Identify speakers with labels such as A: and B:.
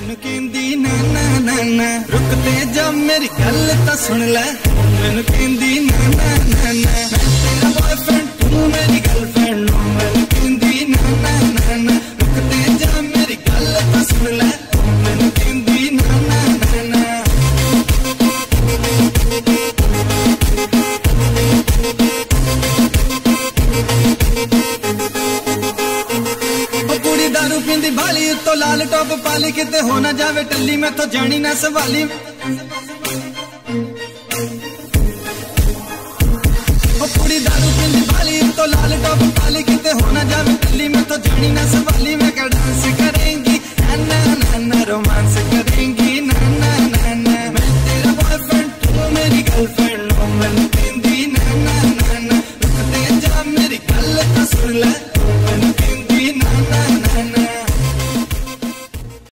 A: मैनू कहंदी ना ना ना ना रुकते जा मेरी गल तां सुन ले। मैनू कहंदी ना ना ना ना मैं तेरा बॉयफ्रेंड तू मेरी गर्लफ्रेंड। मैनू कहंदी ना ना ना ना रुकते जा मेरी गल तां सुन ले। मैनू कहंदी ना ना ना ना कुड़ी दारू पींदी भाली तो लाल टॉप पाली किते हो ना जावे टल्ली मैं तो जानी ना सवाली। कुड़ी दारू पींदी भाली तो लाल टॉप पाली किते हो ना जावे टल्ली मैं तो जानी ना सवाली। मैं क्या डांस